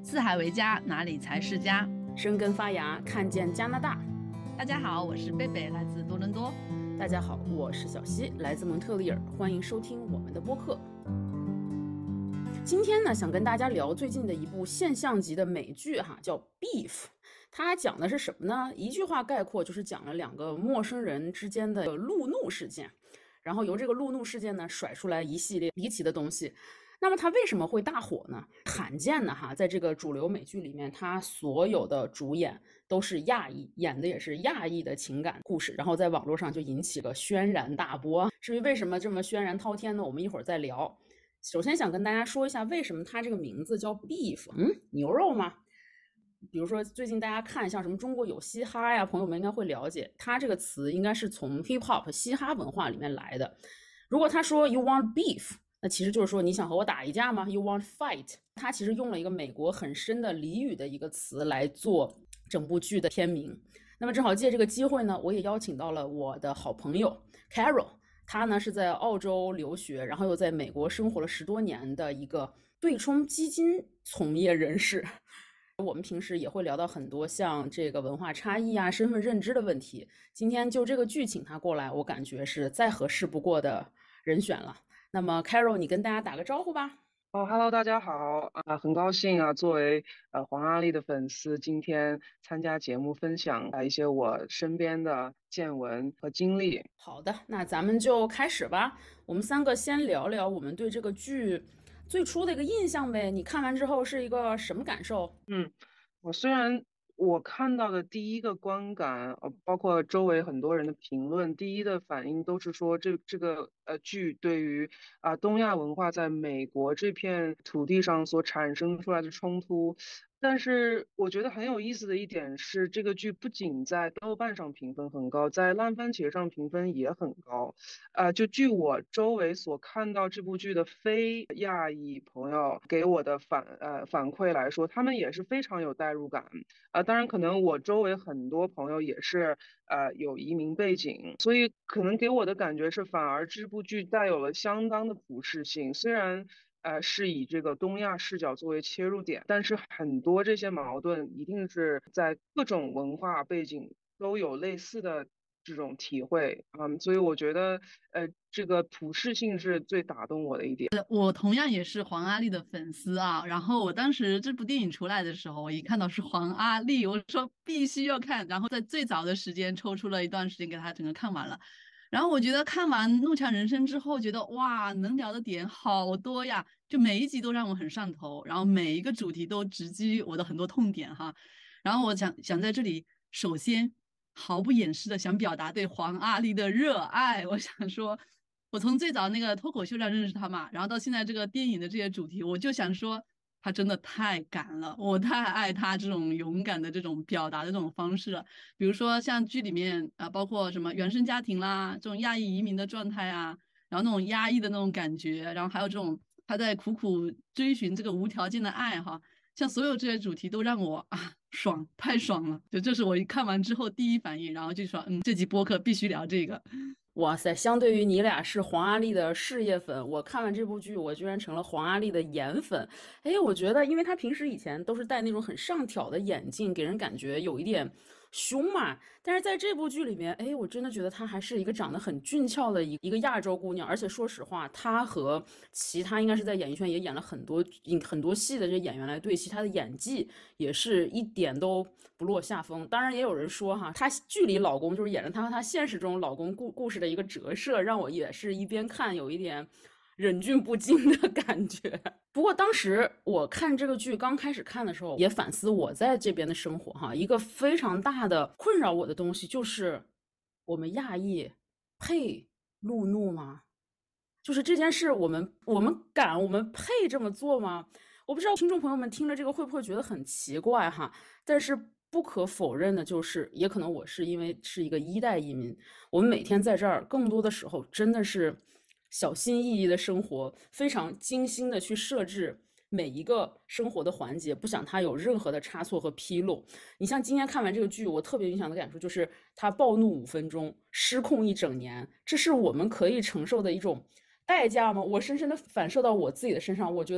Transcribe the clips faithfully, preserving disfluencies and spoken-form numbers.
四海为家，哪里才是家？ 生根发芽，看见加拿大。 大家好，我是贝贝，来自多伦多。 大家好，我是小西，来自蒙特利尔，欢迎收听我们的播客。今天呢，想跟大家聊最近的一部现象级的美剧哈，叫 Beef。它讲的是什么呢？一句话概括，就是讲了两个陌生人之间的路怒事件，然后由这个路怒事件呢甩出来一系列离奇的东西。那么它为什么会大火呢？罕见的哈，在这个主流美剧里面，它所有的主演都是亚裔，演的也是亚裔的情感故事，然后在网络上就引起了轩然大波。至于为什么这么轩然滔天呢？我们一会儿再聊。首先想跟大家说一下，为什么它这个名字叫 beef？ 嗯，牛肉吗？比如说最近大家看像什么中国有嘻哈呀，朋友们应该会了解，它这个词应该是从 hip hop 嘻哈文化里面来的。如果他说 you want beef，那其实就是说你想和我打一架吗？ You want fight？ 他其实用了一个美国很深的俚语的一个词来做整部剧的片名。那么正好借这个机会呢，我也邀请到了我的好朋友 Carol， 他呢是在澳洲留学，然后又在美国生活了十多年的一个对冲基金从业人士。我们平时也会聊到很多像这个文化差异啊、身份认知的问题。今天就这个剧请他过来，我感觉是再合适不过的人选了。那么 Carol， 你跟大家打个招呼吧。 哦哈喽，大家好啊，很高兴啊，作为呃黄阿丽的粉丝，今天参加节目分享啊一些我身边的见闻和经历。 好的，那咱们就开始吧。我们三个先聊聊我们对这个剧最初的一个印象呗。你看完之后是一个什么感受？ 嗯，我虽然我看到的第一个观感，呃，包括周围很多人的评论，第一的反应都是说这这个呃剧对于啊、东亚文化在美国这片土地上所产生出来的冲突。但是我觉得很有意思的一点是，这个剧不仅在豆瓣上评分很高，在烂番茄上评分也很高。呃，就据我周围所看到这部剧的非亚裔朋友给我的反呃反馈来说，他们也是非常有代入感。呃，当然可能我周围很多朋友也是呃有移民背景，所以可能给我的感觉是，反而这部剧带有了相当的普适性。虽然呃是以这个东亚视角作为切入点，但是很多这些矛盾一定是在各种文化背景都有类似的这种体会。嗯，所以我觉得呃这个普适性是最打动我的一点。 我同样也是黄阿丽的粉丝啊，然后我当时这部电影出来的时候，我一看到是黄阿丽，我说必须要看，然后在最早的时间抽出了一段时间给他整个看完了。然后我觉得看完《怒呛人生》之后，觉得哇，能聊的点好多呀，就每一集都让我很上头，然后每一个主题都直击我的很多痛点哈。然后我想想在这里，首先毫不掩饰的想表达对黄阿丽的热爱。我想说，我从最早那个脱口秀上认识他嘛，然后到现在这个电影的这些主题，我就想说，他真的太敢了，我太爱他这种勇敢的这种表达的这种方式了。比如说像剧里面啊，包括什么原生家庭啦，这种亚裔移民的状态啊，然后那种压抑的那种感觉，然后还有这种他在苦苦追寻这个无条件的爱哈，像所有这些主题都让我啊爽，太爽了！就这是我一看完之后第一反应，然后就说嗯，这集播客必须聊这个。 哇塞，相对于你俩是黄阿丽的事业粉，我看完这部剧，我居然成了黄阿丽的颜粉。哎，我觉得，因为她平时以前都是戴那种很上挑的眼镜，给人感觉有一点凶嘛。但是在这部剧里面，哎，我真的觉得她还是一个长得很俊俏的一一个亚洲姑娘。而且说实话，她和其他应该是在演艺圈也演了很多很多戏的这些演员来对齐，她的演技也是一点都不落下风。当然，也有人说哈，她剧里老公就是演着她和她现实中老公故故事的一个折射，让我也是一边看有一点忍俊不禁的感觉。不过当时我看这个剧刚开始看的时候，也反思我在这边的生活哈，一个非常大的困扰我的东西就是我们亚裔配路怒吗？就是这件事，我们我们敢，我们配这么做吗？我不知道听众朋友们听了这个会不会觉得很奇怪哈，但是不可否认的就是，也可能我是因为是一个一代移民，我们每天在这儿更多的时候真的是小心翼翼的生活，非常精心的去设置每一个生活的环节，不想它有任何的差错和纰漏。你像今天看完这个剧，我特别影响的感受就是他暴怒五分钟，失控一整年，这是我们可以承受的一种代价吗？我深深的反射到我自己的身上，我觉得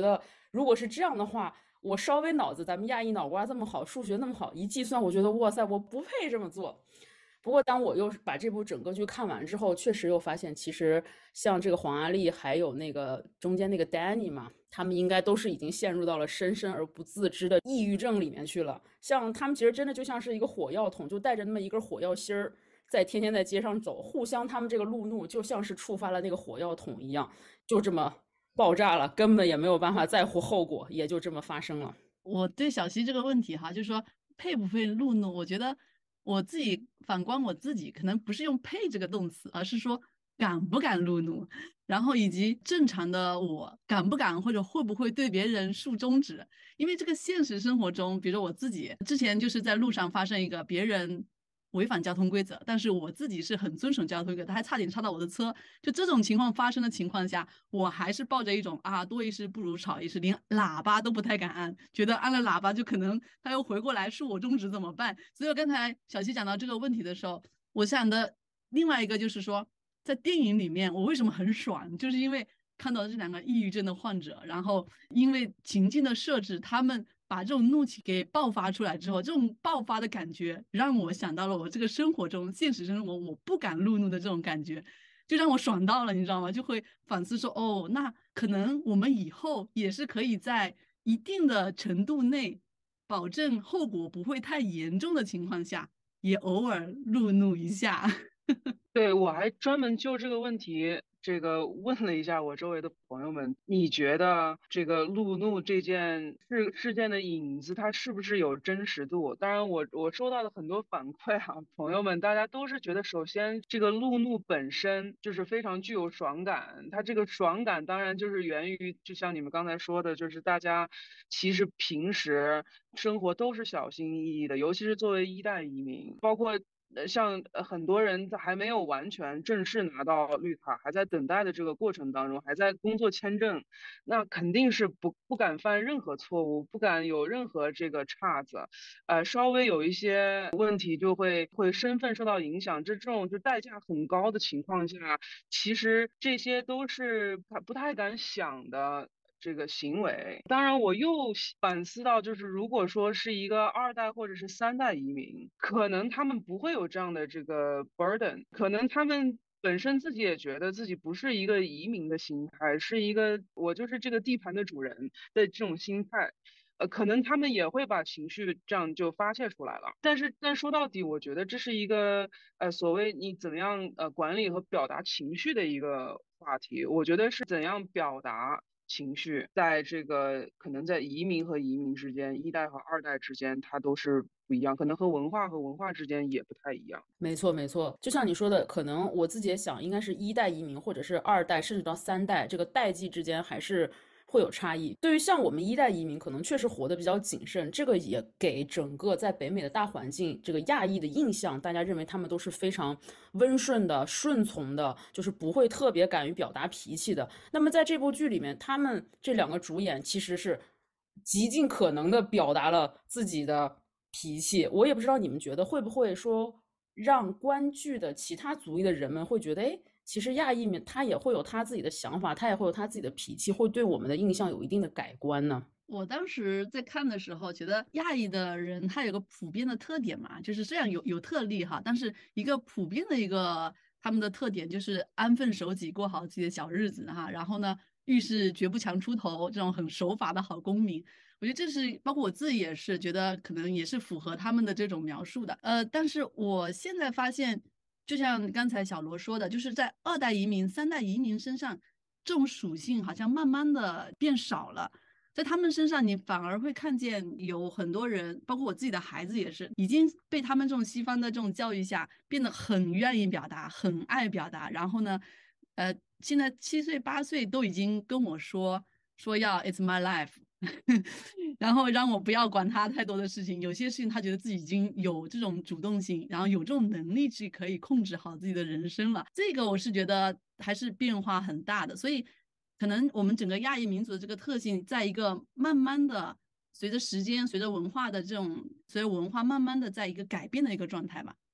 如果是这样的话，我稍微脑子咱们亚裔脑瓜这么好，数学那么好，一计算，我觉得哇塞，我不配这么做。不过当我又把这部整个剧看完之后，确实又发现，其实像这个黄阿丽还有那个中间那个 Danny 嘛，他们应该都是已经陷入到了深深而不自知的抑郁症里面去了。像他们其实真的就像是一个火药桶，就带着那么一根火药芯儿，在天天在街上走，互相他们这个路怒就像是触发了那个火药桶一样，就这么爆炸了，根本也没有办法在乎后果，也就这么发生了。 我对小溪这个问题哈，就是说配不配路怒，我觉得我自己反观我自己，可能不是用配这个动词，而是说敢不敢路怒，然后以及正常的我敢不敢或者会不会对别人竖中指。因为这个现实生活中，比如说我自己之前就是在路上发生一个别人违反交通规则，但是我自己是很遵守交通规则，他还差点插到我的车。就这种情况发生的情况下，我还是抱着一种啊多一事不如少一事，连喇叭都不太敢按，觉得按了喇叭就可能他又回过来竖我中指怎么办？所以刚才小七讲到这个问题的时候，我想的另外一个就是说，在电影里面我为什么很爽，就是因为看到这两个抑郁症的患者，然后因为情境的设置，他们把这种怒气给爆发出来之后，这种爆发的感觉让我想到了我这个生活中现实生活我不敢路怒的这种感觉，就让我爽到了，你知道吗？就会反思说，哦，那可能我们以后也是可以在一定的程度内，保证后果不会太严重的情况下，也偶尔路怒一下。 对，我还专门就这个问题，这个问了一下我周围的朋友们，你觉得这个路怒这件事事件的影子，它是不是有真实度？当然我，我收到的很多反馈啊，朋友们大家都是觉得，首先这个路怒本身就是非常具有爽感，它这个爽感当然就是源于，就像你们刚才说的，就是大家其实平时生活都是小心翼翼的，尤其是作为一代移民，包括。呃，像呃很多人在还没有完全正式拿到绿卡，还在等待的这个过程当中，还在工作签证，那肯定是不不敢犯任何错误，不敢有任何这个岔子，呃，稍微有一些问题就会会身份受到影响，这这种就代价很高的情况下，其实这些都是不不太敢想的。这个行为，当然我又反思到，就是如果说是一个二代或者是三代移民，可能他们不会有这样的这个 burden，可能他们本身自己也觉得自己不是一个移民的心态，是一个我就是这个地盘的主人的这种心态。呃，可能他们也会把情绪这样就发泄出来了，但是，但说到底，我觉得这是一个呃，所谓你怎么样呃管理和表达情绪的一个话题。我觉得是怎样表达情绪，在这个可能在移民和移民之间，一代和二代之间，它都是不一样，可能和文化和文化之间也不太一样。 没错，没错，就像你说的，可能我自己也想，应该是一代移民或者是二代，甚至到三代，这个代际之间还是会有差异。对于像我们一代移民，可能确实活得比较谨慎，这个也给整个在北美的大环境，这个亚裔的印象，大家认为他们都是非常温顺的、顺从的，就是不会特别敢于表达脾气的。那么在这部剧里面，他们这两个主演其实是极尽可能的表达了自己的脾气。我也不知道你们觉得会不会说让观剧的其他族裔的人们会觉得，哎，其实亚裔们他也会有他自己的想法，他也会有他自己的脾气，会对我们的印象有一定的改观呢？ 我当时在看的时候，觉得亚裔的人他有个普遍的特点嘛，就是虽然有有特例哈，但是一个普遍的一个他们的特点就是安分守己，过好自己的小日子哈。然后呢，遇事绝不强出头，这种很守法的好公民。我觉得这是包括我自己也是觉得可能也是符合他们的这种描述的。呃，但是我现在发现，就像刚才小罗说的，就是在二代移民、三代移民身上，这种属性好像慢慢的变少了。在他们身上，你反而会看见有很多人，包括我自己的孩子也是，已经被他们这种西方的这种教育下，变得很愿意表达，很爱表达。然后呢，呃，现在七岁八岁都已经跟我说说要 "It's my life"，然后让我不要管他太多的事情。有些事情他觉得自己已经有这种主动性，然后有这种能力去可以控制好自己的人生了。这个我是觉得还是变化很大的，所以。可能我们整个亚裔民族的这个特性，在一个慢慢的随着时间、随着文化的这种随着文化慢慢的在一个改变的一个状态吧。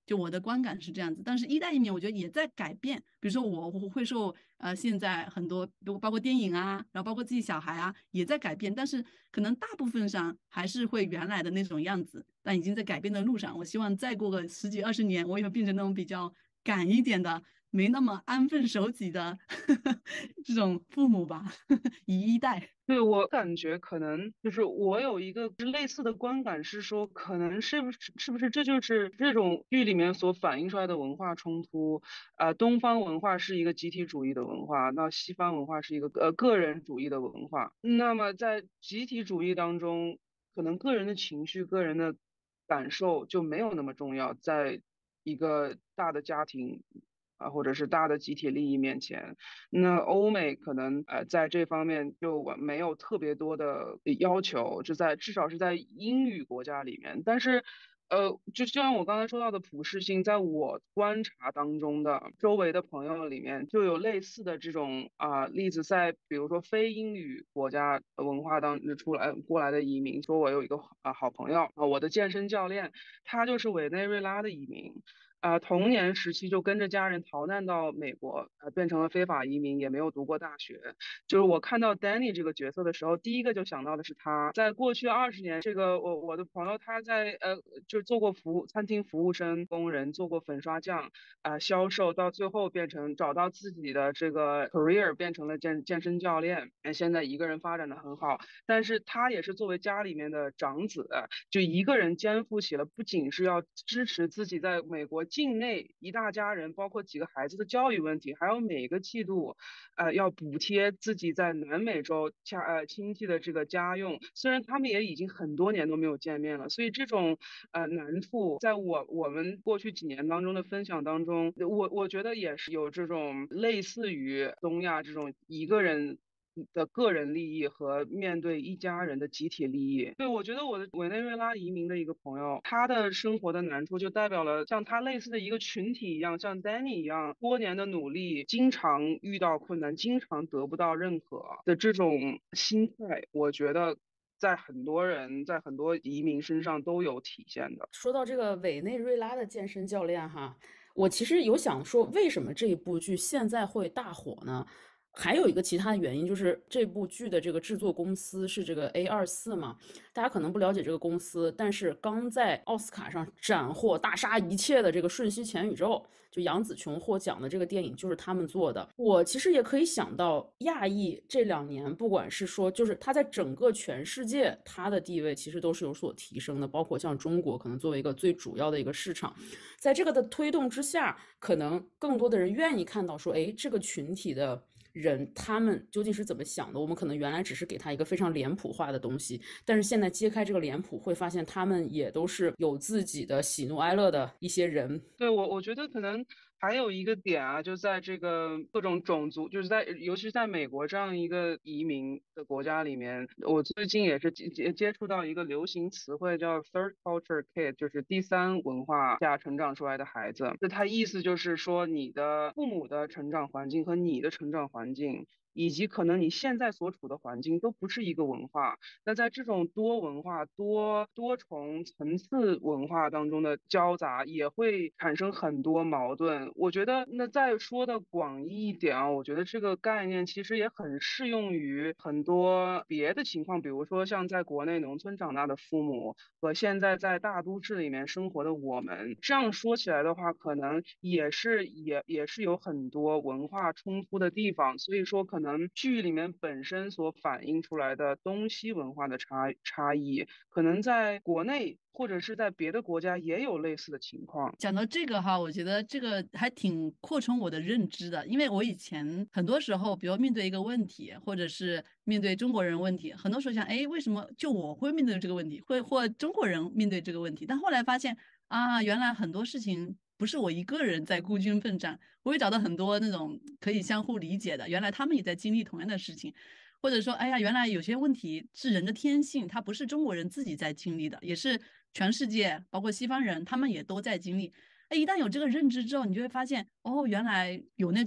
就我的观感是这样子。但是一代移民我觉得也在改变，比如说我我会受呃现在很多包括电影啊，然后包括自己小孩啊也在改变，但是可能大部分上还是会原来的那种样子，但已经在改变的路上。我希望再过个十几二十年，我也会变成那种比较敢一点的，没那么安分守己的这种父母吧。一一代。 对，我感觉可能就是我有一个类似的观感是说，可能是不是是不是这就是这种剧里面所反映出来的文化冲突？呃，东方文化是一个集体主义的文化，那西方文化是一个呃个人主义的文化。那么在集体主义当中，可能个人的情绪、个人的感受就没有那么重要，在一个大的家庭啊，或者是大的集体利益面前。那欧美可能呃在这方面就没有特别多的要求，就在至少是在英语国家里面。但是呃，就像我刚才说到的普适性，在我观察当中的周围的朋友里面，就有类似的这种啊、例子，在比如说非英语国家文化当出来过来的移民。说我有一个啊、好朋友啊、我的健身教练，他就是委内瑞拉的移民。啊，童年时期就跟着家人逃难到美国，呃，变成了非法移民，也没有读过大学。就是我看到 Danny 这个角色的时候，第一个就想到的是他。在过去二十年，这个我我的朋友他在呃，就做过服务餐厅服务生、工人，做过粉刷匠，啊、呃销售，到最后变成找到自己的这个 career，变成了健健身教练，现在一个人发展的很好。但是他也是作为家里面的长子，就一个人肩负起了不仅是要支持自己在美国境内一大家人，包括几个孩子的教育问题，还有每个季度，呃，要补贴自己在南美洲家呃亲戚的这个家用。虽然他们也已经很多年都没有见面了，所以这种呃难处，在我我们过去几年当中的分享当中，我我觉得也是有这种类似于东亚这种一个人的个人利益和面对一家人的集体利益。对，我觉得我的委内瑞拉移民的一个朋友，他的生活的难处就代表了像他类似的一个群体一样，像 Danny 一样，多年的努力，经常遇到困难，经常得不到认可的这种心态，我觉得在很多人，在很多移民身上都有体现的。 说到这个委内瑞拉的健身教练哈，我其实有想说，为什么这一部剧现在会大火呢？还有一个其他的原因，就是这部剧的这个制作公司是这个 A 二十四嘛，大家可能不了解这个公司，但是刚在奥斯卡上斩获大杀一切的这个《瞬息全宇宙》，就杨紫琼获奖的这个电影就是他们做的。我其实也可以想到，亚裔这两年，不管是说，就是它在整个全世界，它的地位其实都是有所提升的，包括像中国可能作为一个最主要的一个市场，在这个的推动之下，可能更多的人愿意看到说，哎，这个群体的人他们究竟是怎么想的。我们可能原来只是给他一个非常脸谱化的东西，但是现在揭开这个脸谱，会发现他们也都是有自己的喜怒哀乐的一些人。 对，我我觉得可能还有一个点啊，就在这个各种种族，就是在尤其是在美国这样一个移民的国家里面，我最近也是接接接触到一个流行词汇叫 third culture kid，就是第三文化下成长出来的孩子。那它意思就是说，你的父母的成长环境和你的成长环境，以及可能你现在所处的环境都不是一个文化。那在这种多文化、多多重层次文化当中的交杂，也会产生很多矛盾。我觉得，那再说的广义一点啊，我觉得这个概念其实也很适用于很多别的情况，比如说像在国内农村长大的父母和现在在大都市里面生活的我们，这样说起来的话，可能也是也也是有很多文化冲突的地方。所以说，可能剧里面本身所反映出来的东西文化的差差异，可能在国内或者是在别的国家也有类似的情况。 讲到这个哈，我觉得这个还挺扩充我的认知的，因为我以前很多时候，比如面对一个问题，或者是面对中国人问题，很多时候想，哎，为什么就我会面对这个问题，会或中国人面对这个问题？但后来发现啊，原来很多事情不是我一个人在孤军奋战，我会找到很多那种可以相互理解的，原来他们也在经历同样的事情。或者说，哎呀，原来有些问题是人的天性，它不是中国人自己在经历的，也是全世界，包括西方人，他们也都在经历。哎，一旦有这个认知之后，你就会发现，哦，原来有那种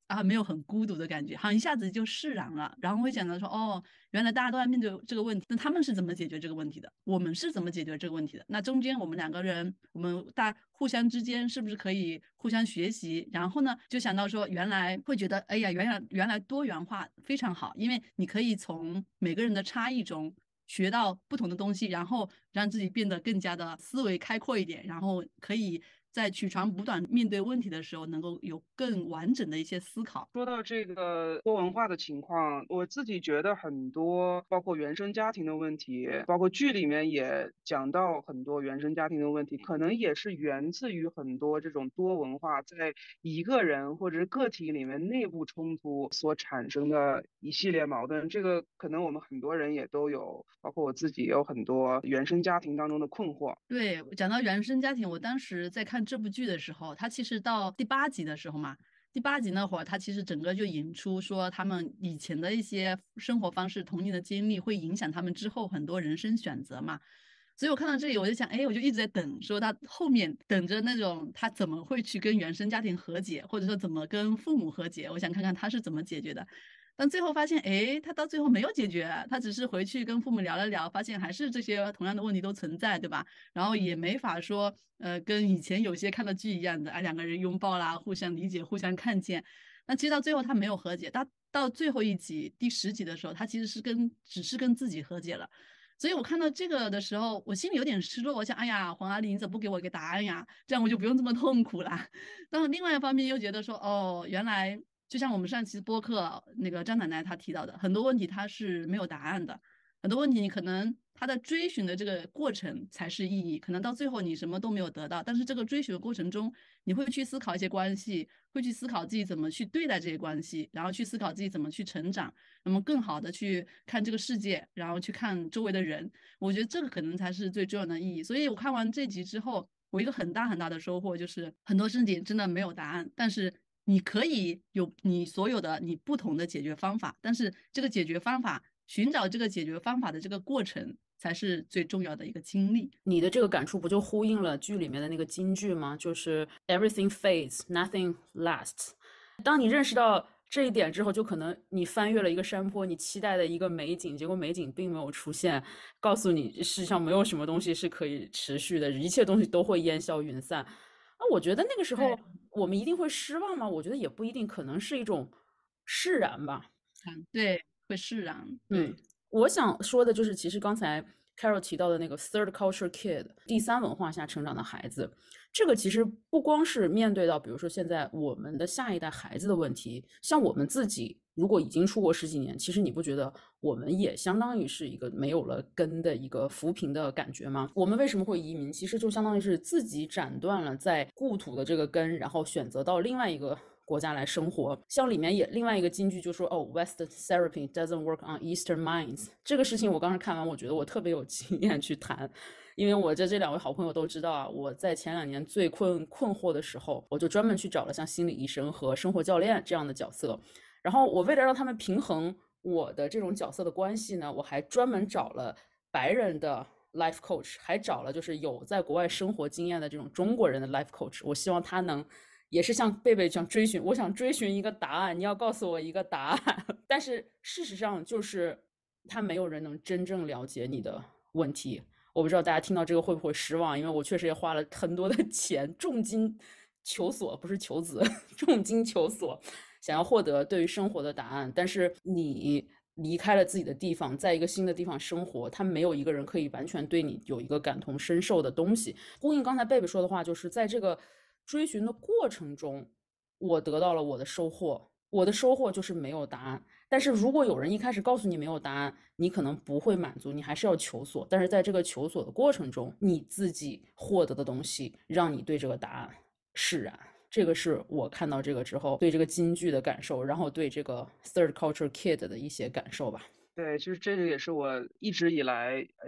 啊没有很孤独的感觉，好像一下子就释然了，然后会想到说哦，原来大家都在面对这个问题，那他们是怎么解决这个问题的，我们是怎么解决这个问题的，那中间我们两个人，我们大互相之间是不是可以互相学习，然后呢就想到说原来会觉得哎呀原来原来多元化非常好，因为你可以从每个人的差异中学到不同的东西，然后让自己变得更加的思维开阔一点，然后可以在取长补短面对问题的时候，能够有更完整的一些思考。 说到这个多文化的情况，我自己觉得很多，包括原生家庭的问题，包括剧里面也讲到很多原生家庭的问题，可能也是源自于很多这种多文化在一个人或者是个体里面内部冲突所产生的一系列矛盾。这个可能我们很多人也都有，包括我自己也有很多原生家庭当中的困惑。 对，讲到原生家庭，我当时在看这部剧的时候，它其实到第八集的时候嘛，第八集那会儿，它其实整个就引出说他们以前的一些生活方式、童年的经历会影响他们之后很多人生选择嘛。所以我看到这里，我就想，哎，我就一直在等，说他后面等着那种他怎么会去跟原生家庭和解，或者说怎么跟父母和解，我想看看他是怎么解决的。但最后发现，哎，他到最后没有解决，他只是回去跟父母聊了聊，发现还是这些同样的问题都存在，对吧？然后也没法说，呃，跟以前有些看到剧一样的，啊，两个人拥抱啦，互相理解，互相看见。那其实到最后他没有和解，他到最后一集第十集的时候，他其实是跟只是跟自己和解了。所以我看到这个的时候，我心里有点失落。我想，哎呀，黄阿丽，你怎么不给我一个答案呀？这样我就不用这么痛苦了。但是另外一方面又觉得说，哦，原来就像我们上期播客那个张奶奶她提到的，很多问题它是没有答案的，很多问题你可能他的追寻的这个过程才是意义，可能到最后你什么都没有得到，但是这个追寻的过程中，你会去思考一些关系，会去思考自己怎么去对待这些关系，然后去思考自己怎么去成长，那么更好的去看这个世界，然后去看周围的人，我觉得这个可能才是最重要的意义。所以我看完这集之后，我一个很大很大的收获就是很多事情真的没有答案，但是你可以有你所有的你不同的解决方法，但是这个解决方法，寻找这个解决方法的这个过程才是最重要的一个经历。 你的这个感触不就呼应了剧里面的那个金句吗？就是 everything fades, nothing lasts。当你认识到这一点之后，就可能你翻越了一个山坡，你期待的一个美景，结果美景并没有出现，告诉你世界上没有什么东西是可以持续的，一切东西都会烟消云散。那我觉得那个时候我们一定会失望吗？我觉得也不一定，可能是一种释然吧。 嗯，对，会释然。 对，嗯，我想说的就是，其实刚才 Carol 提到的那个 third culture kid， 第三文化下成长的孩子，这个其实不光是面对到，比如说现在我们的下一代孩子的问题，像我们自己如果已经出国十几年，其实你不觉得我们也相当于是一个没有了根的一个浮萍的感觉吗？我们为什么会移民？其实就相当于是自己斩断了在故土的这个根，然后选择到另外一个国家来生活。像里面也另外一个金句就说，哦 Western therapy doesn't work on Eastern minds。 这个事情我刚才看完，我觉得我特别有经验去谈，因为我这这两位好朋友都知道啊，我在前两年最困困惑的时候，我就专门去找了像心理医生和生活教练这样的角色，然后我为了让他们平衡我的这种角色的关系呢，我还专门找了白人的 life coach， 还找了就是有在国外生活经验的这种中国人的 life coach， 我希望他能也是像贝贝这样追寻，我想追寻一个答案，你要告诉我一个答案。但是事实上就是他没有人能真正了解你的问题。我不知道大家听到这个会不会失望，因为我确实也花了很多的钱，重金求索，不是求子，重金求索，想要获得对于生活的答案。但是你离开了自己的地方，在一个新的地方生活，他没有一个人可以完全对你有一个感同身受的东西。呼应刚才贝贝说的话，就是在这个追寻的过程中，我得到了我的收获，我的收获就是没有答案。但是如果有人一开始告诉你没有答案，你可能不会满足，你还是要求索。但是在这个求索的过程中，你自己获得的东西让你对这个答案释然。这个是我看到这个之后对这个金句的感受，然后对这个 third culture kid 的一些感受吧。 对，就是这个也是我一直以来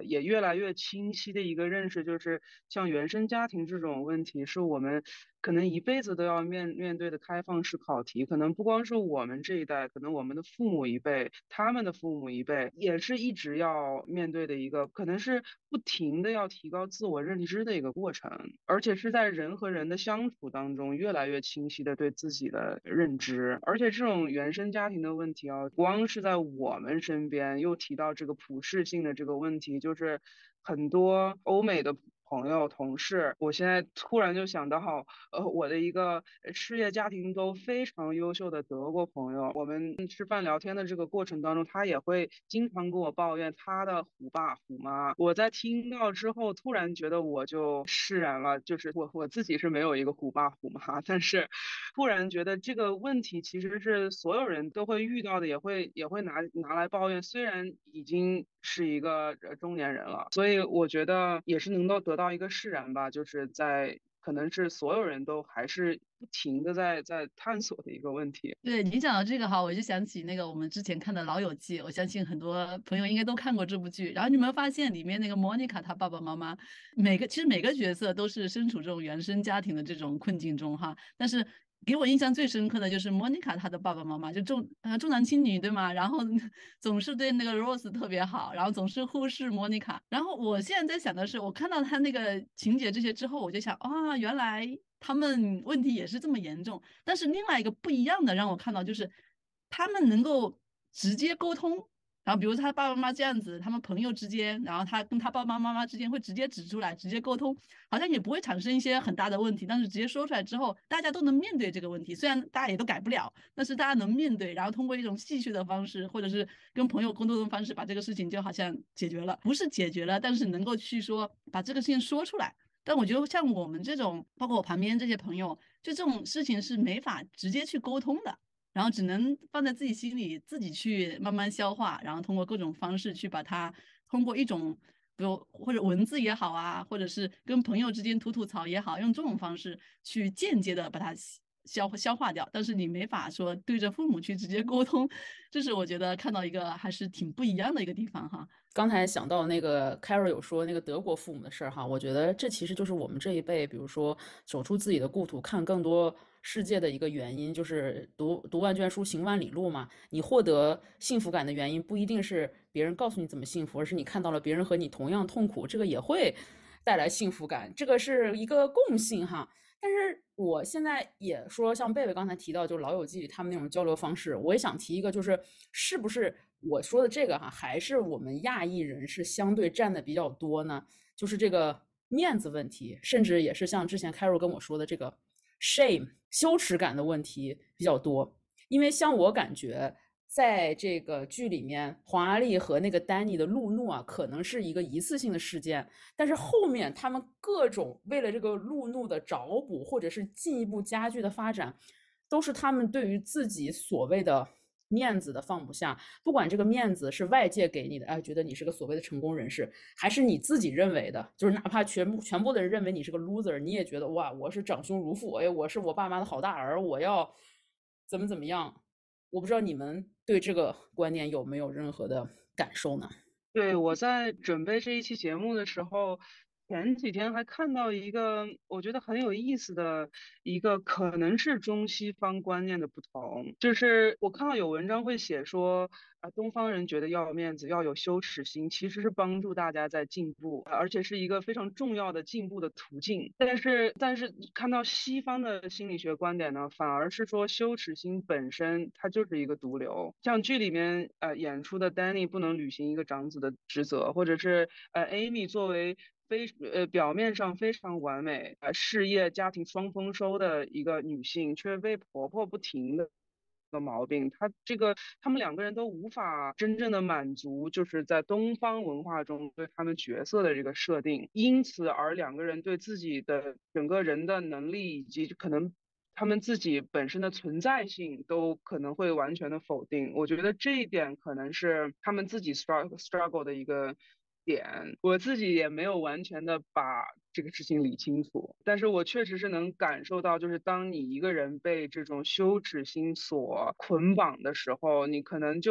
也越来越清晰的一个认识，就是像原生家庭这种问题，是我们可能一辈子都要面面对的开放式考题。可能不光是我们这一代，可能我们的父母一辈，他们的父母一辈，也是一直要面对的一个，可能是不停的要提高自我认知的一个过程，而且是在人和人的相处当中，越来越清晰的对自己的认知。而且这种原生家庭的问题啊，光是在我们身边，又提到这个普适性的这个问题，就是很多欧美的朋友、同事，我现在突然就想到，呃，我的一个事业家庭都非常优秀的德国朋友，我们吃饭聊天的这个过程当中，他也会经常跟我抱怨他的虎爸虎妈。我在听到之后，突然觉得我就释然了，就是我我自己是没有一个虎爸虎妈，但是突然觉得这个问题其实是所有人都会遇到的，也会也会拿拿来抱怨，虽然已经是一个呃中年人了，所以我觉得也是能够得到一个释然吧，就是在可能是所有人都还是不停的在在探索的一个问题。 对你讲到这个哈，我就想起那个我们之前看的《老友记》，我相信很多朋友应该都看过这部剧。然后你有没有发现里面那个莫妮卡她爸爸妈妈，每个其实每个角色都是身处这种原生家庭的这种困境中哈，但是。给我印象最深刻的就是莫妮卡她的爸爸妈妈就重呃重男轻女对吗？然后总是对那个 Rose 特别好，然后总是忽视莫妮卡。然后我现在在想的是，我看到他那个情节这些之后，我就想啊，原来他们问题也是这么严重。但是另外一个不一样的让我看到就是，他们能够直接沟通。然后比如他爸爸妈妈这样子，他们朋友之间，然后他跟他爸爸妈妈之间会直接指出来，直接沟通，好像也不会产生一些很大的问题。但是直接说出来之后，大家都能面对这个问题，虽然大家也都改不了，但是大家能面对，然后通过一种戏谑的方式，或者是跟朋友沟通的方式，把这个事情就好像解决了，不是解决了，但是能够去说把这个事情说出来。但我觉得像我们这种，包括我旁边这些朋友，就这种事情是没法直接去沟通的。然后只能放在自己心里，自己去慢慢消化，然后通过各种方式去把它，通过一种，比如或者文字也好啊，或者是跟朋友之间吐吐槽也好，用这种方式去间接的把它消消化掉。但是你没法说对着父母去直接沟通，这是我觉得看到一个还是挺不一样的一个地方哈。 刚才想到那个 Carol 有说那个德国父母的事儿哈，我觉得这其实就是我们这一辈，比如说走出自己的故土，看更多世界的一个原因，就是读读万卷书，行万里路嘛。你获得幸福感的原因不一定是别人告诉你怎么幸福，而是你看到了别人和你同样痛苦，这个也会带来幸福感，这个是一个共性哈。但是我现在也说，像贝贝刚才提到，就老友记里他们那种交流方式，我也想提一个，就是是不是我说的这个哈，还是我们亚裔人是相对占的比较多呢？就是这个面子问题，甚至也是像之前 Carol 跟我说的这个 shame 羞耻感的问题比较多。因为像我感觉，在这个剧里面，黄阿丽和那个丹尼的路怒啊，可能是一个一次性的事件，但是后面他们各种为了这个路怒的找补，或者是进一步加剧的发展，都是他们对于自己所谓的面子的放不下。不管这个面子是外界给你的，哎，觉得你是个所谓的成功人士，还是你自己认为的，就是哪怕全部全部的人认为你是个 loser，你也觉得哇，我是长兄如父，哎，我是我爸妈的好大儿，我要怎么怎么样。我不知道你们对这个观念有没有任何的感受呢？ 对，我在准备这一期节目的时候，前几天还看到一个我觉得很有意思的一个，可能是中西方观念的不同。就是我看到有文章会写说，啊，东方人觉得要有面子，要有羞耻心，其实是帮助大家在进步，而且是一个非常重要的进步的途径。但是，但是看到西方的心理学观点呢，反而是说羞耻心本身它就是一个毒瘤。像剧里面呃演出的 Danny 不能履行一个长子的职责，或者是呃 Amy 作为非呃表面上非常完美，呃事业家庭双丰收的一个女性，却被婆婆不停的个毛病，她这个他们两个人都无法真正的满足，就是在东方文化中对他们角色的这个设定，因此而两个人对自己的整个人的能力以及可能他们自己本身的存在性都可能会完全的否定。我觉得这一点可能是他们自己 struggle struggle 的一个点，我自己也没有完全的把这个事情理清楚，但是我确实是能感受到，就是当你一个人被这种羞耻心所捆绑的时候，你可能就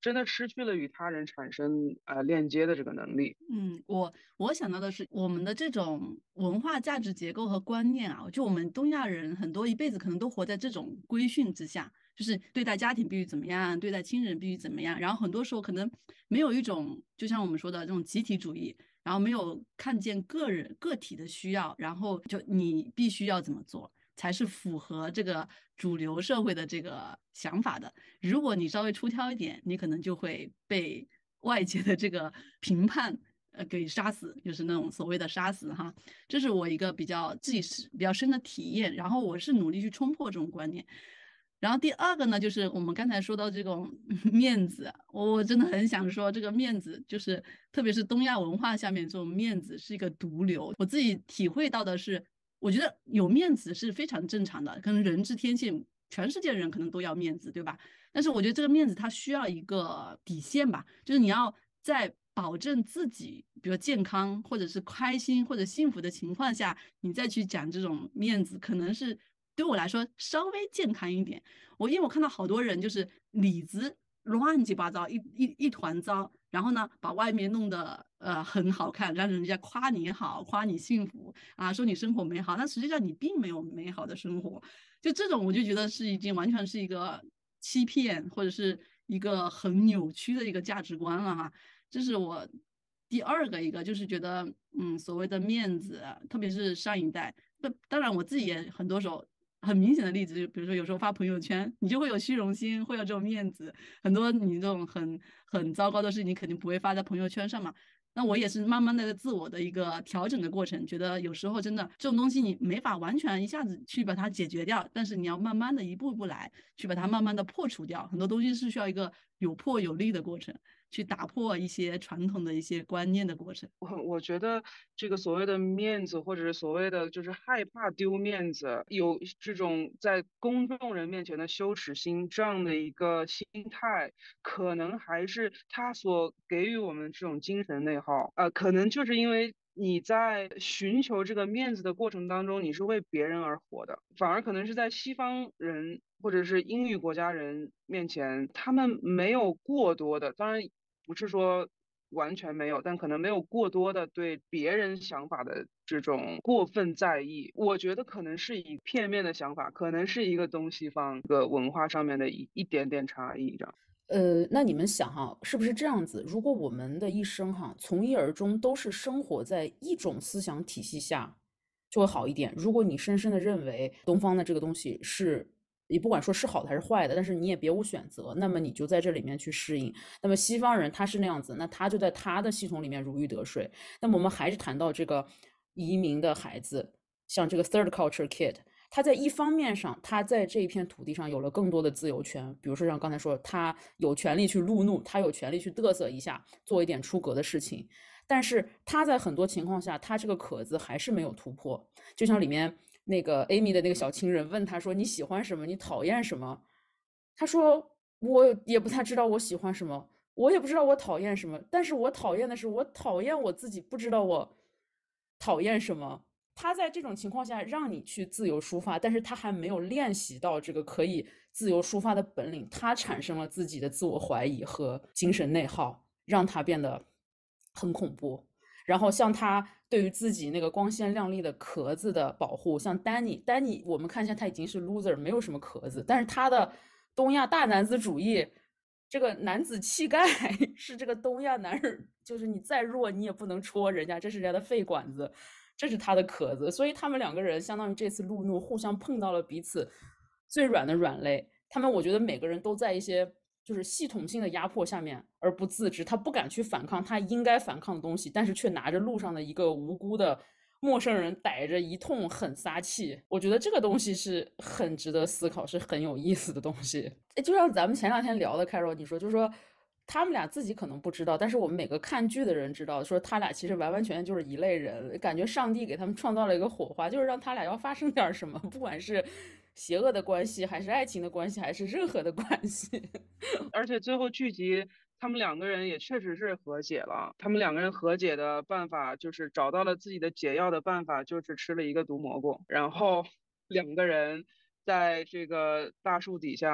真的失去了与他人产生呃链接的这个能力。 嗯，我我想到的是我们的这种文化价值结构和观念啊，就我们东亚人很多一辈子可能都活在这种规训之下，就是对待家庭必须怎么样，对待亲人必须怎么样，然后很多时候可能没有一种，就像我们说的这种集体主义，然后没有看见个人个体的需要，然后就你必须要怎么做。才是符合这个主流社会的这个想法的。如果你稍微出挑一点，你可能就会被外界的这个评判呃给杀死，就是那种所谓的杀死哈。这是我一个比较自己是比较深的体验，然后我是努力去冲破这种观念。然后第二个呢，就是我们刚才说到这种面子，我真的很想说，这个面子就是特别是东亚文化下面这种面子是一个毒瘤。我自己体会到的是，我觉得有面子是非常正常的，可能人之天性，全世界人可能都要面子，对吧？但是我觉得这个面子它需要一个底线吧，就是你要在保证自己，比如健康或者是开心或者幸福的情况下，你再去讲这种面子，可能是对我来说稍微健康一点。我因为我看到好多人就是里子乱七八糟，一一一团糟，然后呢，把外面弄得呃很好看，让人家夸你好，夸你幸福啊，说你生活美好，但实际上你并没有美好的生活。就这种，我就觉得是已经完全是一个欺骗，或者是一个很扭曲的一个价值观了哈。这是我第二个一个，就是觉得嗯，所谓的面子，特别是上一代，当然我自己也很多时候。很明显的例子，就比如说有时候发朋友圈，你就会有虚荣心，会有这种面子，很多你这种很很糟糕的事情，你肯定不会发在朋友圈上嘛。那我也是慢慢的自我的一个调整的过程，觉得有时候真的这种东西你没法完全一下子去把它解决掉，但是你要慢慢的一步一步来，去把它慢慢的破除掉。很多东西是需要一个有破有立的过程，去打破一些传统的一些观念的过程。 我我觉得这个所谓的面子，或者是所谓的就是害怕丢面子，有这种在公众人面前的羞耻心，这样的一个心态，可能还是他所给予我们这种精神内耗。呃，可能就是因为你在寻求这个面子的过程当中，你是为别人而活的，反而可能是在西方人或者是英语国家人面前，他们没有过多的，当然不是说完全没有，但可能没有过多的对别人想法的这种过分在意。我觉得可能是一片面的想法，可能是一个东西方的文化上面的一一点点差异这样。 呃，那你们想哈，是不是这样子？如果我们的一生哈，从一而终都是生活在一种思想体系下，就会好一点。如果你深深的认为东方的这个东西是，你不管说是好的还是坏的，但是你也别无选择，那么你就在这里面去适应。那么西方人他是那样子，那他就在他的系统里面如鱼得水。那么我们还是谈到这个移民的孩子，像这个 third culture kid。他在一方面上，他在这一片土地上有了更多的自由权，比如说像刚才说，他有权利去路怒，他有权利去嘚瑟一下，做一点出格的事情。但是他在很多情况下，他这个壳子还是没有突破。就像里面那个 Amy 的那个小情人问他说：“你喜欢什么？你讨厌什么？”他说：“我也不太知道我喜欢什么，我也不知道我讨厌什么，但是我讨厌的是我讨厌我自己，不知道我讨厌什么。”他在这种情况下让你去自由抒发，但是他还没有练习到这个可以自由抒发的本领，他产生了自己的自我怀疑和精神内耗，让他变得很恐怖。然后像他对于自己那个光鲜亮丽的壳子的保护，像丹尼，丹尼我们看一下他已经是 loser， 没有什么壳子，但是他的东亚大男子主义，这个男子气概是这个东亚男人，就是你再弱你也不能戳人家，这是人家的肺管子。这是他的壳子，所以他们两个人相当于这次路怒互相碰到了彼此最软的软肋。他们我觉得每个人都在一些就是系统性的压迫下面而不自知，他不敢去反抗他应该反抗的东西，但是却拿着路上的一个无辜的陌生人逮着一通狠撒气。我觉得这个东西是很值得思考，是很有意思的东西。就像咱们前两天聊的Carol，你说就是说他们俩自己可能不知道，但是我们每个看剧的人知道，说他俩其实完完全全就是一类人，感觉上帝给他们创造了一个火花，就是让他俩要发生点什么，不管是邪恶的关系，还是爱情的关系，还是任何的关系。 而且最后剧集他们两个人也确实是和解了，他们两个人和解的办法就是找到了自己的解药的办法，就是吃了一个毒蘑菇，然后两个人在这个大树底下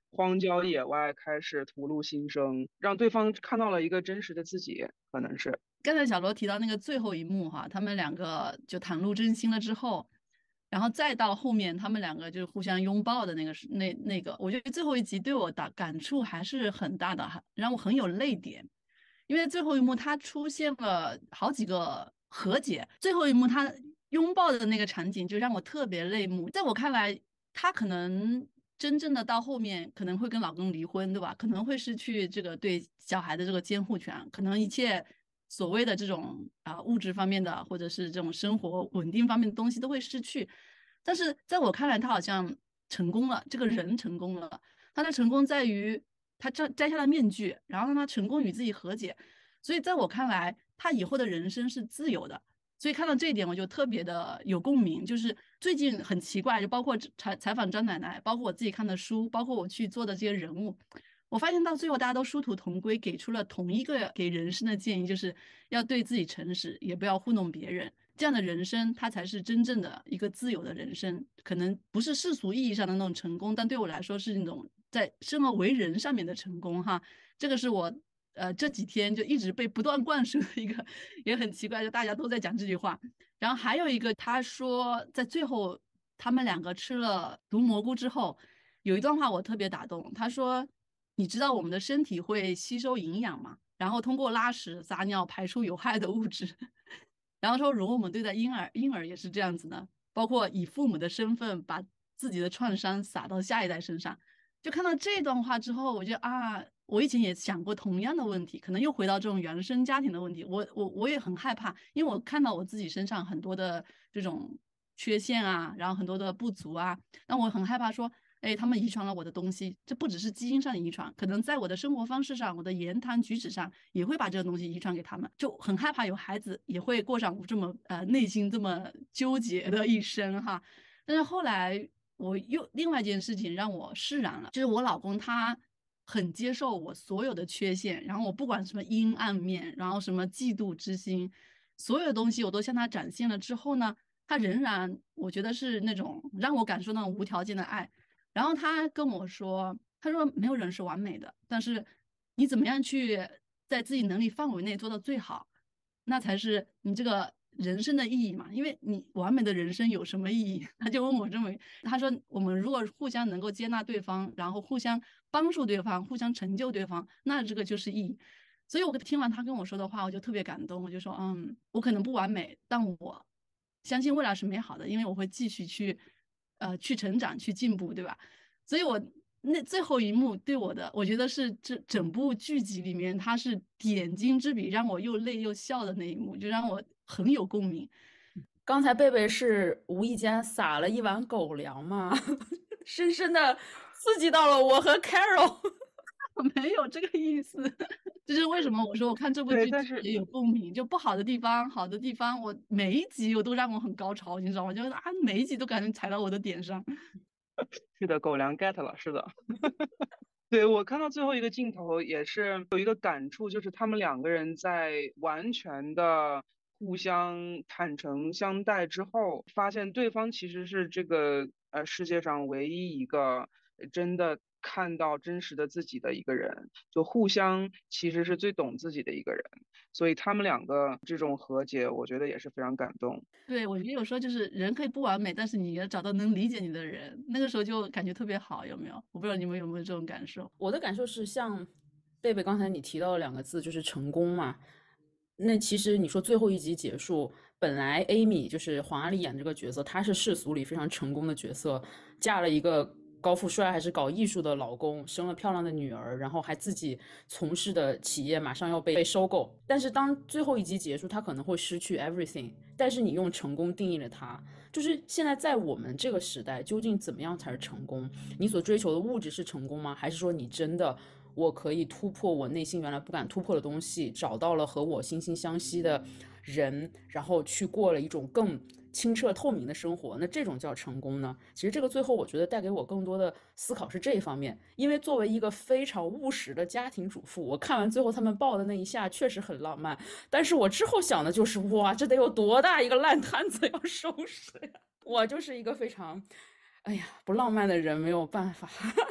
荒郊野外开始吐露心声，让对方看到了一个真实的自己，可能是。 刚才小罗提到那个最后一幕哈，他们两个就袒露真心了之后，然后再到后面他们两个就是互相拥抱的那个是那那个，我觉得最后一集对我的感触还是很大的，让我很有泪点。因为最后一幕它出现了好几个和解，最后一幕他拥抱的那个场景就让我特别泪目。在我看来，他可能真正的到后面可能会跟老公离婚，对吧？可能会失去这个对小孩的这个监护权，可能一切所谓的这种啊、呃、物质方面的或者是这种生活稳定方面的东西都会失去。但是在我看来，他好像成功了，这个人成功了。他的成功在于他摘摘下了面具，然后让他成功与自己和解。所以在我看来，他以后的人生是自由的。所以看到这一点，我就特别的有共鸣。就是最近很奇怪，就包括采采访张奶奶，包括我自己看的书，包括我去做的这些人物，我发现到最后大家都殊途同归，给出了同一个给人生的建议，就是要对自己诚实，也不要糊弄别人。这样的人生，它才是真正的一个自由的人生。可能不是世俗意义上的那种成功，但对我来说是那种在生而为人上面的成功哈。这个是我呃这几天就一直被不断灌输的一个，也很奇怪，就大家都在讲这句话。然后还有一个，他说在最后他们两个吃了毒蘑菇之后，有一段话我特别打动。他说：“你知道我们的身体会吸收营养吗？然后通过拉屎、撒尿排出有害的物质。然后说，如果我们对待婴儿，婴儿也是这样子的，包括以父母的身份把自己的创伤撒到下一代身上。”就看到这段话之后，我觉得啊，我以前也想过同样的问题，可能又回到这种原生家庭的问题。我我我也很害怕，因为我看到我自己身上很多的这种缺陷啊，然后很多的不足啊，那我很害怕说，哎，他们遗传了我的东西，这不只是基因上的遗传，可能在我的生活方式上、我的言谈举止上也会把这个东西遗传给他们，就很害怕有孩子也会过上这么呃内心这么纠结的一生哈。但是后来我又另外一件事情让我释然了，就是我老公他很接受我所有的缺陷，然后我不管什么阴暗面，然后什么嫉妒之心，所有的东西我都向他展现了之后呢，他仍然我觉得是那种让我感受那种无条件的爱。然后他跟我说，他说没有人是完美的，但是你怎么样去在自己能力范围内做到最好，那才是你这个人生的意义嘛。因为你完美的人生有什么意义？他就问我这么，他说我们如果互相能够接纳对方，然后互相帮助对方，互相成就对方，那这个就是意义。所以我听完他跟我说的话，我就特别感动。我就说，嗯，我可能不完美，但我相信未来是美好的，因为我会继续去，呃，去成长，去进步，对吧？所以我那最后一幕对我的，我觉得是这整部剧集里面，它是点睛之笔，让我又泪又笑的那一幕，就让我很有共鸣。 刚才贝贝是无意间撒了一碗狗粮吗？深深的刺激到了我和 Carol。 我没有这个意思，就是为什么我说我看这部剧也有共鸣，就不好的地方，好的地方，我每一集我都让我很高潮，你知道吗？就是啊，每一集都感觉踩到我的点上。 是的，狗粮 get 了，是的。对，我看到最后一个镜头也是有一个感触，就是他们两个人在完全的互相坦诚相待之后，发现对方其实是这个呃世界上唯一一个真的看到真实的自己的一个人，就互相其实是最懂自己的一个人，所以他们两个这种和解，我觉得也是非常感动。 对，我觉得有时候就是人可以不完美，但是你要找到能理解你的人，那个时候就感觉特别好，有没有？我不知道你们有没有这种感受？ 我的感受是，像贝贝刚才你提到的两个字，就是成功嘛。那其实你说最后一集结束，本来 Amy 就是黄阿丽演这个角色，她是世俗里非常成功的角色，嫁了一个高富帅还是搞艺术的老公，生了漂亮的女儿，然后还自己从事的企业马上要被被收购。但是当最后一集结束，她可能会失去 everything， 但是你用成功定义了她。就是现在在我们这个时代，究竟怎么样才是成功？你所追求的物质是成功吗？还是说你真的我可以突破我内心原来不敢突破的东西，找到了和我惺惺相惜的人，然后去过了一种更清澈透明的生活，那这种叫成功呢？其实这个最后我觉得带给我更多的思考是这一方面。因为作为一个非常务实的家庭主妇，我看完最后他们抱的那一下确实很浪漫，但是我之后想的就是哇，这得有多大一个烂摊子要收拾呀。我就是一个非常哎呀不浪漫的人，没有办法。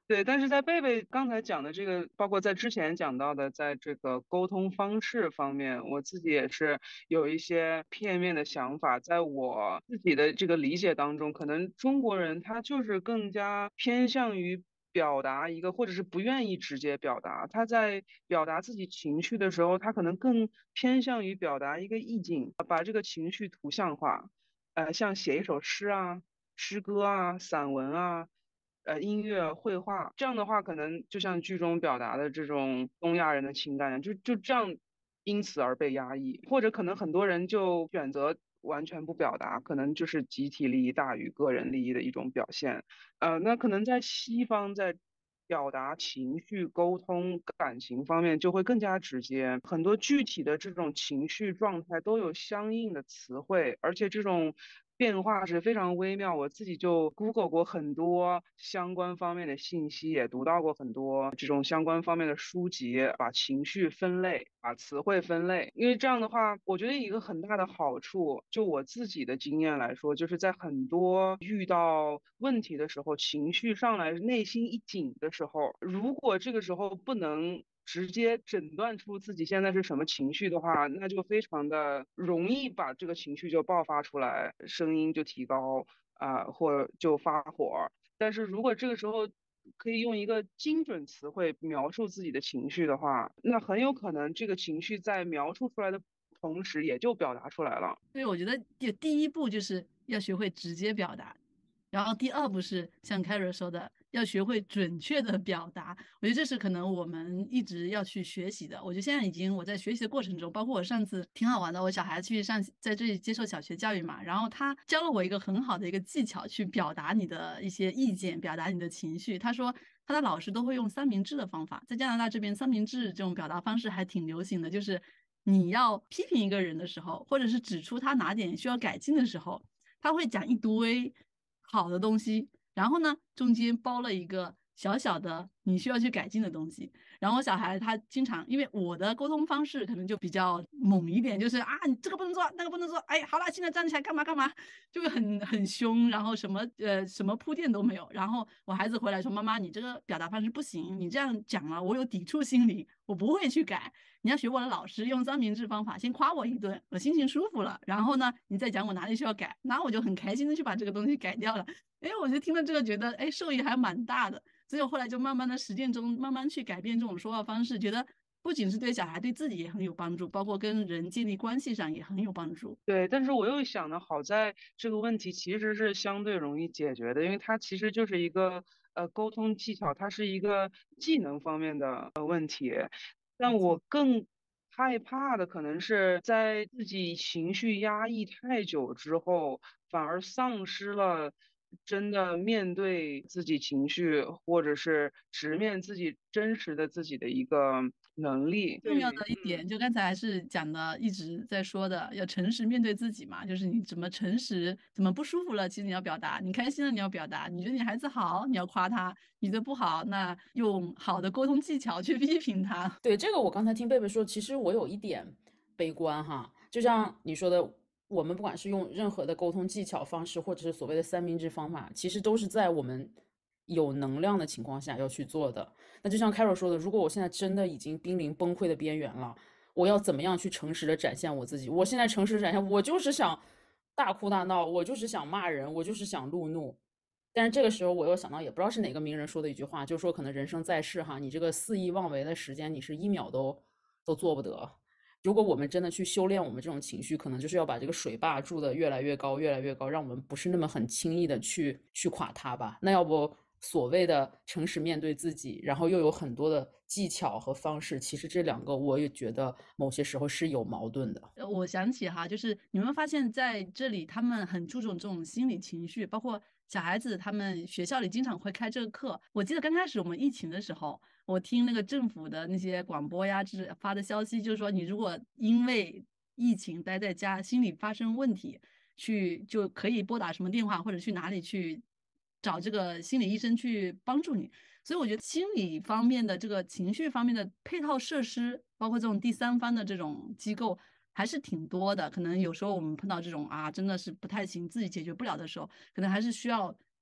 对，但是在贝贝刚才讲的这个，包括在之前讲到的，在这个沟通方式方面，我自己也是有一些片面的想法。在我自己的这个理解当中，可能中国人他就是更加偏向于表达一个，或者是不愿意直接表达。他在表达自己情绪的时候，他可能更偏向于表达一个意境，把这个情绪图像化。呃，像写一首诗啊、诗歌啊、散文啊。呃，音乐、绘画，这样的话，可能就像剧中表达的这种东亚人的情感，就就这样，因此而被压抑，或者可能很多人就选择完全不表达，可能就是集体利益大于个人利益的一种表现。呃，那可能在西方，在表达情绪、沟通、感情方面就会更加直接，很多具体的这种情绪状态都有相应的词汇，而且这种变化是非常微妙。我自己就 Google 过很多相关方面的信息，也读到过很多这种相关方面的书籍，把情绪分类，把词汇分类。因为这样的话，我觉得一个很大的好处，就我自己的经验来说，就是在很多遇到问题的时候，情绪上来，内心一紧的时候，如果这个时候不能直接诊断出自己现在是什么情绪的话，那就非常的容易把这个情绪就爆发出来，声音就提高啊、呃或者就发火。但是如果这个时候可以用一个精准词汇描述自己的情绪的话，那很有可能这个情绪在描述出来的同时也就表达出来了。 所以我觉得第第一步就是要学会直接表达，然后第二步是像 Carol 说的，要学会准确的表达。我觉得这是可能我们一直要去学习的。我觉得现在已经我在学习的过程中，包括我上次挺好玩的，我小孩去上在这里接受小学教育嘛，然后他教了我一个很好的一个技巧，去表达你的一些意见，表达你的情绪。他说他的老师都会用三明治的方法，在加拿大这边三明治这种表达方式还挺流行的，就是你要批评一个人的时候，或者是指出他哪点需要改进的时候，他会讲一堆好的东西，然后呢，中间包了一个小小的你需要去改进的东西。然后小孩他经常，因为我的沟通方式可能就比较猛一点，就是啊，你这个不能做，那个不能做，哎，好了，现在站起来干嘛干嘛，就会很很凶，然后什么呃什么铺垫都没有。然后我孩子回来说，妈妈，你这个表达方式不行，你这样讲了，我有抵触心理，我不会去改。你要学我的老师用三明治方法，先夸我一顿，我心情舒服了，然后呢，你再讲我哪里需要改，那我就很开心的去把这个东西改掉了。哎，我就听了这个，觉得哎受益还蛮大的。所以我后来就慢慢的实践中，慢慢去改变这种说话方式，觉得不仅是对小孩，对自己也很有帮助，包括跟人建立关系上也很有帮助。 对，但是我又想呢，好在这个问题其实是相对容易解决的，因为它其实就是一个呃沟通技巧，它是一个技能方面的呃问题。但我更害怕的可能是在自己情绪压抑太久之后，反而丧失了真的面对自己情绪，或者是直面自己真实的自己的一个能力。 重要对， 的一点，就刚才还是讲的，一直在说的，要诚实面对自己嘛。就是你怎么诚实，怎么不舒服了，其实你要表达；你开心了，你要表达；你觉得你孩子好，你要夸他；你的不好，那用好的沟通技巧去批评他。 对，这个我刚才听贝贝说，其实我有一点悲观哈，就像你说的，我们不管是用任何的沟通技巧方式，或者是所谓的三明治方法，其实都是在我们有能量的情况下要去做的。那就像 Carol 说的，如果我现在真的已经濒临崩溃的边缘了，我要怎么样去诚实的展现我自己？我现在诚实展现，我就是想大哭大闹，我就是想骂人，我就是想怒怒。但是这个时候，我又想到，也不知道是哪个名人说的一句话，就是说，可能人生在世哈，你这个肆意妄为的时间，你是一秒都都做不得。如果我们真的去修炼我们这种情绪，可能就是要把这个水坝筑得越来越高，越来越高，让我们不是那么很轻易的去去垮它吧。那要不所谓的诚实面对自己，然后又有很多的技巧和方式，其实这两个我也觉得某些时候是有矛盾的。 呃我想起哈，就是你们发现在这里，他们很注重这种心理情绪，包括小孩子，他们学校里经常会开这个课。我记得刚开始我们疫情的时候，我听那个政府的那些广播呀，就是发的消息，就是说你如果因为疫情待在家，心理发生问题，去就可以拨打什么电话，或者去哪里去找这个心理医生去帮助你。所以我觉得心理方面的这个情绪方面的配套设施，包括这种第三方的这种机构，还是挺多的。可能有时候我们碰到这种啊，真的是不太行，自己解决不了的时候，可能还是需要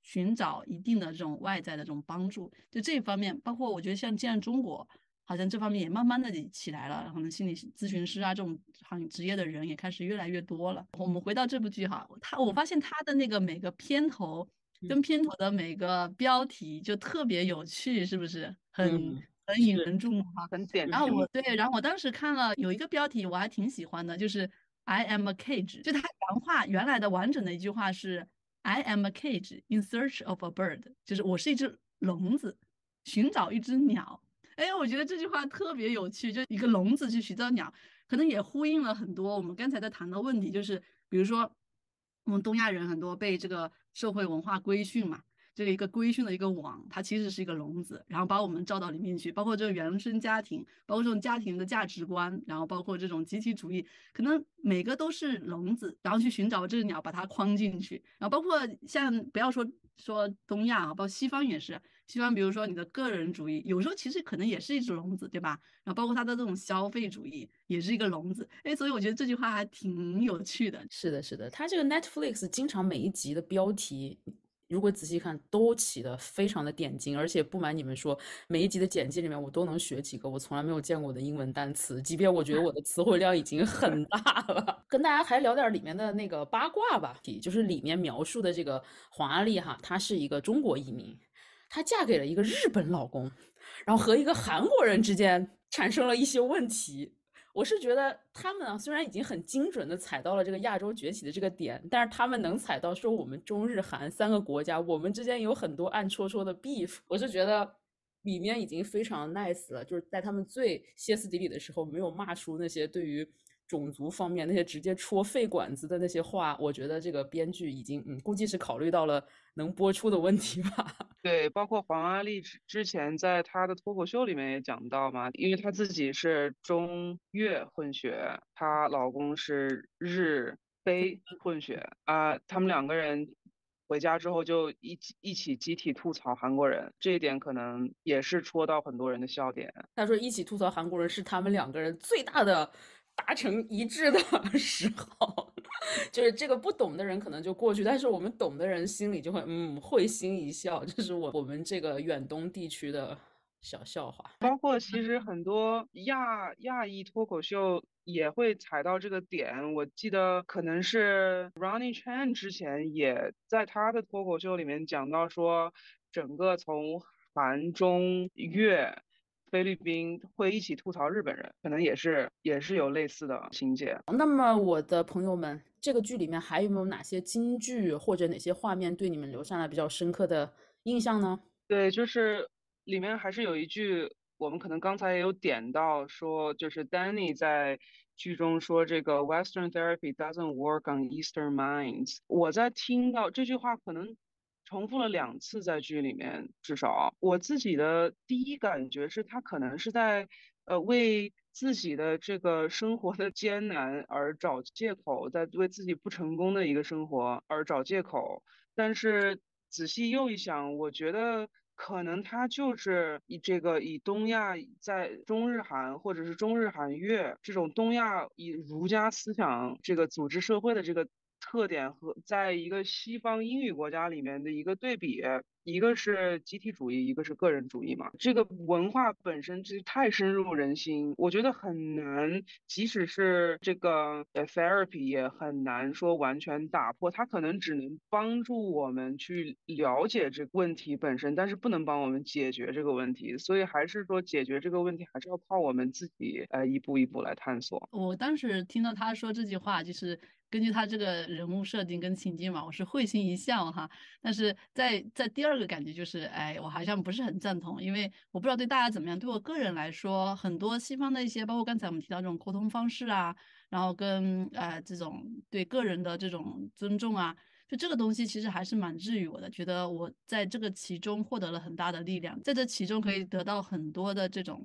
寻找一定的这种外在的这种帮助。就这一方面，包括我觉得像现在中国好像这方面也慢慢的起来了，可能心理咨询师啊这种行业职业的人也开始越来越多了。我们回到这部剧哈，他我发现他的那个每个片头跟片头的每个标题就特别有趣，是不是很、 嗯， 很引人注目哈？ 很典然后我型。 对，然后我当时看了有一个标题我还挺喜欢的，就是 I am a cage，就他原话原来的完整的一句话是 I am a cage in search of a bird，就是我是一只笼子，寻找一只鸟。哎，我觉得这句话特别有趣，就一个笼子去寻找鸟，可能也呼应了很多我们刚才在谈的问题，就是比如说我们东亚人很多被这个社会文化规训嘛，这个一个规训的一个网，它其实是一个笼子，然后把我们罩到里面去，包括这个原生家庭，包括这种家庭的价值观，然后包括这种集体主义，可能每个都是笼子，然后去寻找这只鸟，把它框进去，然后包括像不要说说东亚啊，包括西方也是，西方比如说你的个人主义，有时候其实可能也是一只笼子，对吧？然后包括它的这种消费主义也是一个笼子，哎，所以我觉得这句话还挺有趣的。 是的，是的，它这个 Netflix 经常每一集的标题，如果仔细看都起的非常的点睛，而且不瞒你们说，每一集的简介里面我都能学几个我从来没有见过的英文单词，即便我觉得我的词汇量已经很大了。跟大家还聊点里面的那个八卦吧，就是里面描述的这个黄阿丽哈，她是一个中国移民，她嫁给了一个日本老公，然后和一个韩国人之间产生了一些问题。我是觉得他们啊，虽然已经很精准的踩到了这个亚洲崛起的这个点，但是他们能踩到说我们中日韩三个国家，我们之间有很多暗戳戳的 beef。我是觉得里面已经非常 nice 了，就是在他们最歇斯底里的时候，没有骂出那些对于种族方面那些直接戳肺管子的那些话。我觉得这个编剧已经，嗯，估计是考虑到了能播出的问题吧。 对，包括黄阿丽之之前在她的脱口秀里面也讲到嘛，因为她自己是中越混血，她老公是日非混血啊、他们两个人回家之后就一起一起集体吐槽韩国人，这一点可能也是戳到很多人的笑点。 他说一起吐槽韩国人是他们两个人最大的达成一致的时候，就是这个不懂的人可能就过去，但是我们懂的人心里就会嗯会心一笑，这是我我们这个远东地区的小笑话。 包括其实很多亚亚裔脱口秀也会踩到这个点。我记得可能是 Ronnie Chan 之前也在他的脱口秀里面讲到说，整个从韩中越菲律宾会一起吐槽日本人，可能也是也是有类似的情节。 那么我的朋友们，这个剧里面还有没有哪些金句或者哪些画面对你们留下了比较深刻的印象呢？ 对，就是里面还是有一句，我们可能刚才也有点到说，就是 Danny 在剧中说这个 Western therapy doesn't work on Eastern minds。我在听到这句话可能重复了两次在剧里面，至少我自己的第一感觉是他可能是在呃为自己的这个生活的艰难而找借口，在为自己不成功的一个生活而找借口。但是仔细又一想，我觉得可能他就是以这个以东亚在中日韩或者是中日韩越这种东亚以儒家思想这个组织社会的这个特点和在一个西方英语国家里面的一个对比。一个是集体主义，一个是个人主义嘛。这个文化本身其实太深入人心，我觉得很难，即使是这个呃 therapy 也很难说完全打破，它可能只能帮助我们去了解这个问题本身，但是不能帮我们解决这个问题。所以还是说解决这个问题，还是要靠我们自己呃一步一步来探索。 我当时听到他说这句话，就是根据他这个人物设定跟情境嘛，我是会心一笑哈。但是在在第二个感觉就是，哎，我好像不是很赞同，因为我不知道对大家怎么样。对我个人来说，很多西方的一些，包括刚才我们提到这种沟通方式啊，然后跟呃这种对个人的这种尊重啊，就这个东西其实还是蛮治愈我的，觉得我在这个其中获得了很大的力量，在这其中可以得到很多的这种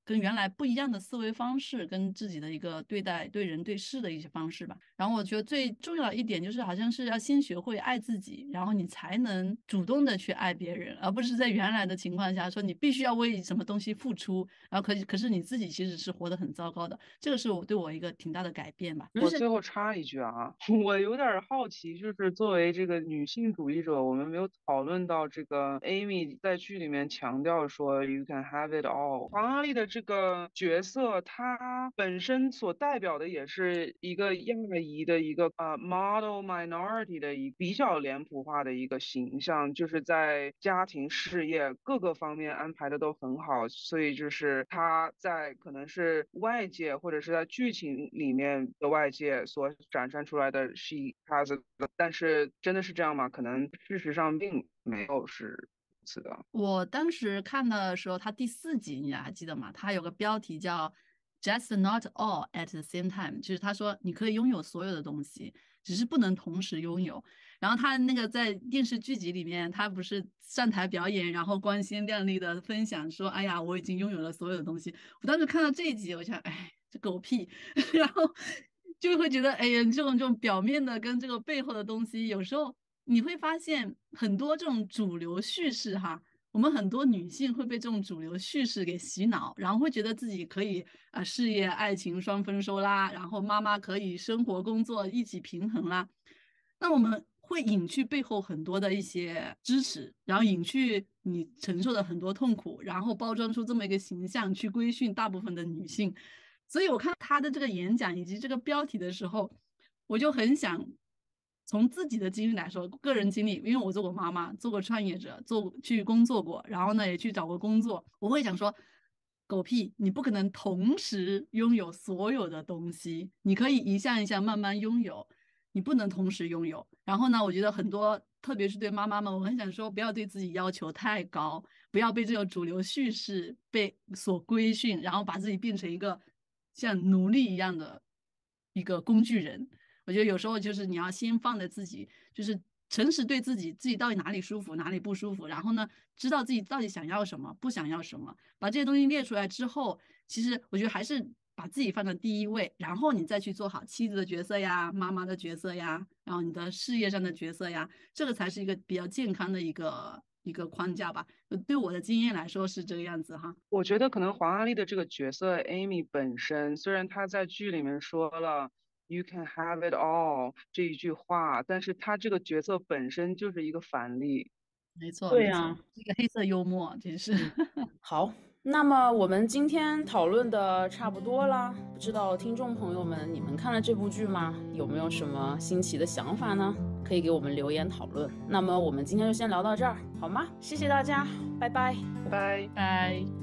跟原来不一样的思维方式，跟自己的一个对待对人对事的一些方式吧。然后我觉得最重要的一点就是，好像是要先学会爱自己，然后你才能主动的去爱别人，而不是在原来的情况下说你必须要为什么东西付出，然后可可是你自己其实是活得很糟糕的。这个是我对我一个挺大的改变吧。 我最后插一句啊，我有点好奇，就是作为这个女性主义者，我们没有讨论到这个 Amy 在剧里面强调说 You can have it all。黄阿丽的这个角色，她本身所代表的也是一个亚裔的一个呃 model minority 的一比较脸谱化的一个形象，就是在家庭事业各个方面安排的都很好，所以就是她在可能是外界或者是在剧情里面的外界所展现出来的 she has， 但是真的是这样吗？可能事实上并没有是如此的。 我当时看的时候，他第四集你还记得吗？他有个标题叫 Just Not All at the Same Time， 就是他说你可以拥有所有的东西，只是不能同时拥有。然后他那个在电视剧集里面，他不是上台表演，然后光鲜亮丽的分享说：“哎呀，我已经拥有了所有的东西。”我当时看到这一集，我想，哎，这狗屁，然后就会觉得，哎呀，这种这种表面的跟这个背后的东西，有时候你会发现很多这种主流叙事哈。我们很多女性会被这种主流叙事给洗脑，然后会觉得自己可以啊、呃、事业爱情双丰收啦，然后妈妈可以生活工作一起平衡啦。那我们会隐去背后很多的一些支持，然后隐去你承受的很多痛苦，然后包装出这么一个形象去规训大部分的女性。所以我看他的这个演讲以及这个标题的时候，我就很想从自己的经历来说，个人经历，因为我做过妈妈，做过创业者，做去工作过，然后呢也去找过工作，我会想说，狗屁，你不可能同时拥有所有的东西，你可以一项一项慢慢拥有，你不能同时拥有。然后呢，我觉得很多，特别是对妈妈们，我很想说，不要对自己要求太高，不要被这个主流叙事被所规训，然后把自己变成一个像奴隶一样的一个工具人。我觉得有时候就是你要先放在自己，就是诚实对自己，自己到底哪里舒服，哪里不舒服，然后呢，知道自己到底想要什么，不想要什么，把这些东西列出来之后，其实我觉得还是把自己放在第一位，然后你再去做好妻子的角色呀、妈妈的角色呀，然后你的事业上的角色呀，这个才是一个比较健康的一个一个框架吧。对我的经验来说是这个样子哈。 我觉得可能黄阿丽的这个角色 Amy 本身，虽然她在剧里面说了 You can have it all 这一句话，但是她这个角色本身就是一个反例。 没错， 对呀、 没错，这个黑色幽默真是。 嗯好，那么我们今天讨论的差不多啦，不知道听众朋友们，你们看了这部剧吗？有没有什么新奇的想法呢？可以给我们留言讨论。那么我们今天就先聊到这儿，好吗？谢谢大家，拜拜， 拜拜。 拜。